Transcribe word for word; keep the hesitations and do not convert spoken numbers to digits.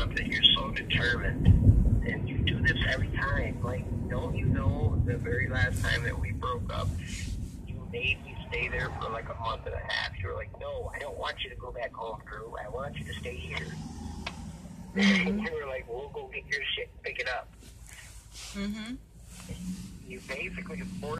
something, you're so determined, and you do this every time. Like, don't you know the very last time that we broke up, you made me stay there for like a month and a half. You were like, no, I don't want you to go back home, Drew. I want you to stay here. Mm-hmm. And you were like, we'll go get your shit and pick it up. Mm-hmm. You basically forced